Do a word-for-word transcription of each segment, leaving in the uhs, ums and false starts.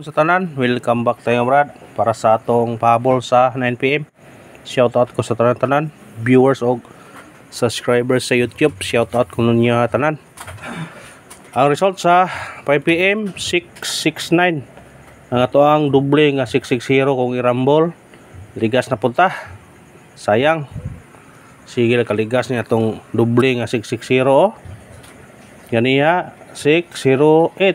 Sa tanan, welcome back tayo brad para sa atong pahabol sa nine p m. Shout out ko sa tanan tanan viewers o subscribers sa YouTube. Shout out ko ninyo tanan. Ang result sa five p m six six nine. Ang ato ang doble nga six six zero kung irambol. Ligas na punta. Sayang. Sige lang kaligas niya atong doble nga six six zero. Yan iya six zero eight.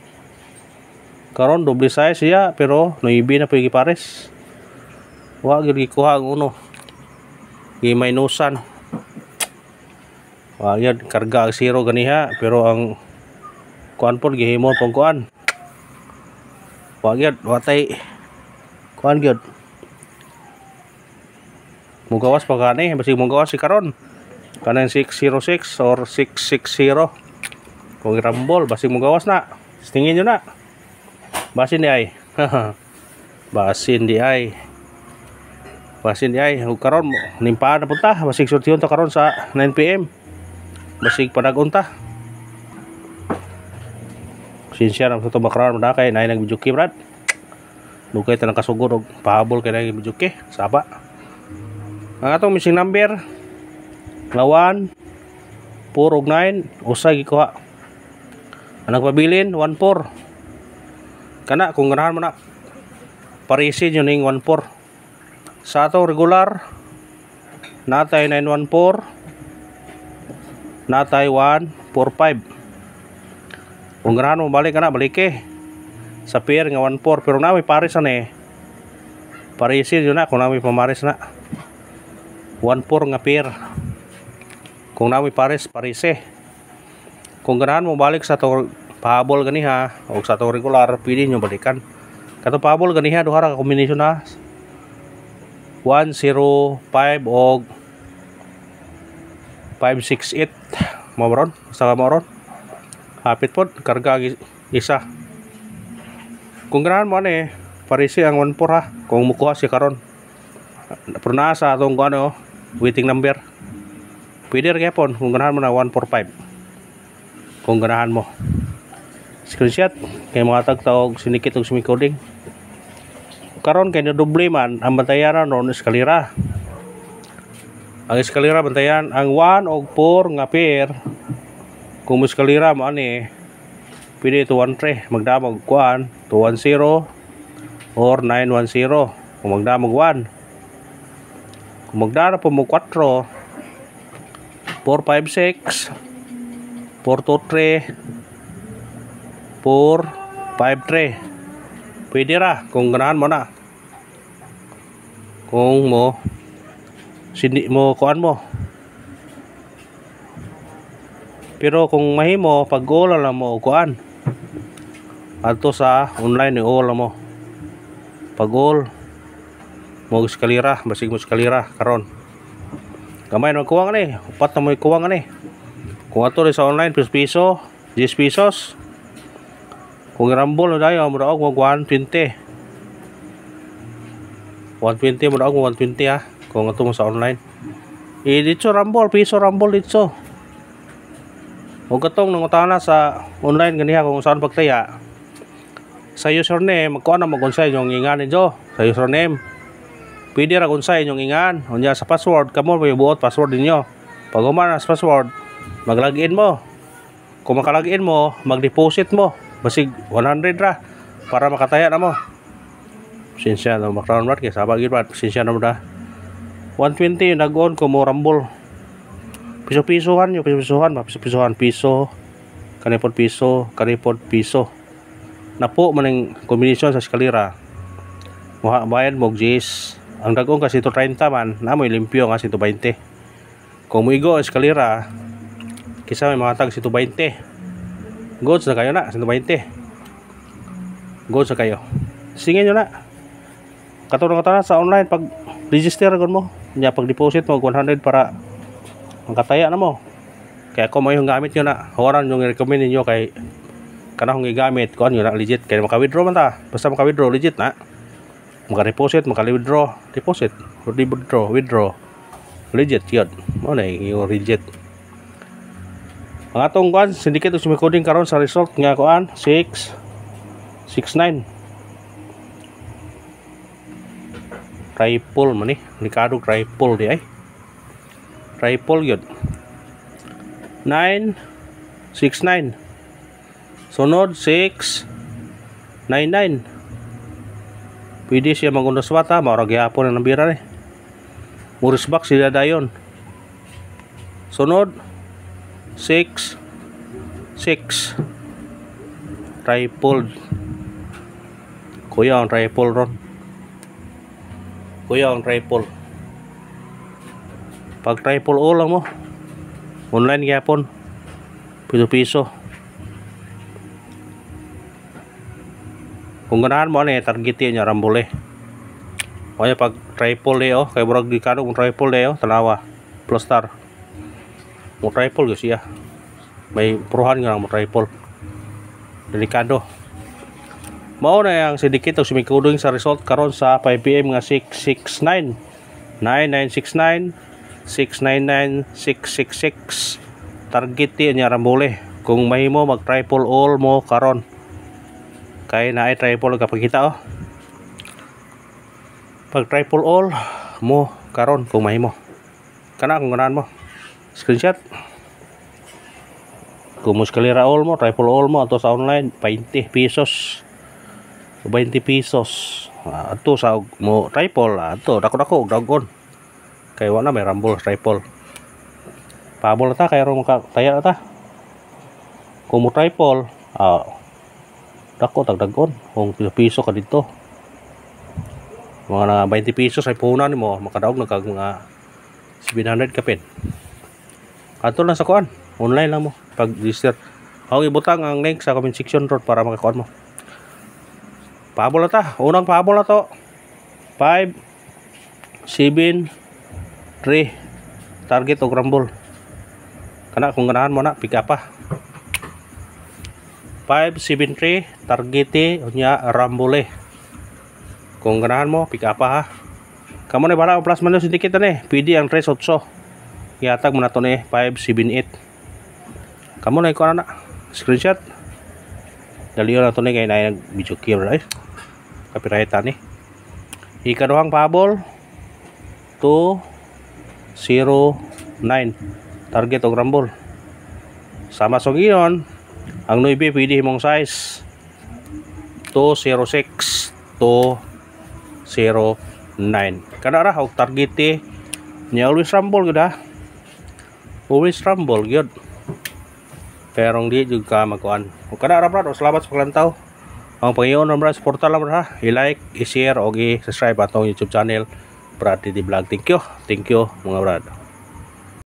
Karon doble size siya pero noibi na pigi pares. Wa gyud gikuha ang uno. Gi minusan. Wa gyud karga ang zero ganiha pero ang kuan pod gihimo pong kuan. Wa gyud watay kuan gyud. Mugawas pa gani basig mugawas si karon. Kanan six zero six or six six zero. Kung irambol basig mugawas na. Tingin nyo na. Basin di ay. Basin di ay. Basin di ay. Ug karon nimpaan na punta. Basig sultiyon ta karon sa nine p m. Basig panagunta. Sinsya na sa bakaran mo kay nay nagbijuki brad. Dugay ta nang kasugod og pahabol kay nay nagbijuki. Saba. Ang atong missing number nga one four ug nine usa gikuha. Ang nagpabilin one four. Kana kung ganahan mo na parisin yun yung one four. Sa atong regular natay nine one four, natay one four five. Kung ganahan mo balik ka na balik eh sa pair nga one four pero na may paris na eh parisin yun na kung na may pamaris na one four nga pair. Kung na may paris paris eh. Kung ganahan mo balik sa atong pahabol ganiha o sa atong regular pwede nyo balikan. Kato pahabol ganiha duha ra ka kombinasyon na one zero five og five six eight mo ron sa mo ron hapit pod karga isa. Kung ganahan mo ani parisi ang one four ha kung mukuha si karon pero na sa atong ano waiting number pwede ra gyapon kung ganahan mo na one four five kung ganahan mo. Screenshot kay mga tagtawag sinikit og sumicoding. Karon kay doble man ang bantayan ron eskalera. Ang eskalera bantayan ang one og four nga pair. Kung eskalera mo ani pwede to one three magdamag kuan to one zero or nine one zero. Kung magdamag one. Kung magdara po mo four four five six four two three four five three pwede ra kung ganahan mo na kung mo sindi mo kuan mo pero kung mahimo pag goal lang mo kuan adto sa online ni all mo pag goal mo eskalera basig mo eskalera karon gamay na kuwang ni upat na mo kuwang ni kung ato sa online piso piso ten pesos. Kung irambol na tayo, mura ako one twenty. one twenty, mura ako one twenty ha. Kung ito mo sa online. Eh, dito rambol, piso rambol dito. Huwag katong nangutana sa online ganiha kung saan pagtaya. Sa username, magkuha na mag-unsay yung ingan ninyo. Sa username. Pwede ra unsay yung ingan. Unya sa password, kamo may buot password ninyo. Pag umana sa password, mag-login mo. Kung maka-login mo, mag-deposit mo. Basig one hundred ra para makataya na mo. Sinsya na makrown rat kay sabag gid rat sinsya na mo da. one twenty nag-on ko mo rambol. Piso-pisohan yo piso-pisohan ba piso-pisohan piso. Kanipod piso, kanipod piso. Napo man ang kombinasyon sa eskalera. Muha bayad mo jis. Ang dagong kasi to thirty man, na mo limpyo nga si to twenty. Kung mo igo eskalera kisa may mga tag si to twenty. Goods na kayo na, one twenty. Goods na kayo. Singin nyo na. Katulong ka na sa online, pag register agad mo, niya pag deposit mo, one hundred para magkataya na mo. Kaya kung may yung gamit nyo na, hawaran yung recommend ninyo kay kanahong igamit, kuhan nyo na, legit. Kaya maka-withdraw man ta. Basta maka-withdraw, legit na. Maka-deposit, maka-withdraw, deposit, withdraw, withdraw. Legit, yun. Ano yung legit. Ang atong kuan syndicate og sumicoding karon sa result nga kuan six six nine Triple man ni, Nikado triple di ay. Triple yun. nine six nine. Sunod six nine nine. Pwede siya magunda sa bata, maurag yapon ang bira ni. Muris box sila dayon. Sunod six six. Triple. Kuya ang triple ron. Kuya ang triple. Pag triple all lang mo, online yapon, piso piso. Kung ganahan mo ni target niya rambole. Kaya pag triple leo, kay burag Nikado kung triple leo, tanawa plus star. Mo triple gyud siya. May prohan nga mo triple. Delikado. Mao na ang sidikit og sumikudong sa result karon sa five P M nga six six nine nine nine six nine six nine nine six six six. Target niya rambole. Kung mahimo mag triple all mo karon. Kay na ay triple kapagkita oh. Pag triple all mo karon kung mahimo. Kana kung ganahan mo. Screenshot. Kung muskalira all mo, triple all mo ato sa online twenty pesos. twenty pesos. Ato sa mo triple ato dako-dako dagon. Kay wala may rumble triple. Pabol ta kay ro makataya ta. Kung mo triple, ah dako tagdagon kung piso ka dito. Mga na twenty pesos ay puhunan mo makadaog nagkag mga seven hundred kapin. Ato lang sa kuan, online lang mo pag register. Ako ibutang ang link sa comment section ron para makakuan mo. Pahabol na ta, unang pahabol na to. five seven three target og rumble. Kana kung ganahan mo na pick up pa. five seven three target unya rambole. Kung ganahan mo pick up pa ha. Kamo na bala plus minus sedikit ni. Pwede ang three eight. Ihatag mo na to ni five seven eight. Kamo na ikuha na. Screenshot. Daliyo na to ni kay na video clear ay. Copyright ni. Ikaduhang pahabol two zero nine target og rumble. Sama song iyon. Ang nine pwede mong size two zero six two zero nine. Kana ra og target eh nya always rumble gud ha. Always rumble gud. Pero di juga makuan. Ug kana ra brad, salamat sa paglantaw. Ang Panginoon brad suporta lang brad ha. I-like, i-share og i-subscribe atong YouTube channel Brad T D Vlog. Thank you. Thank you mga brad.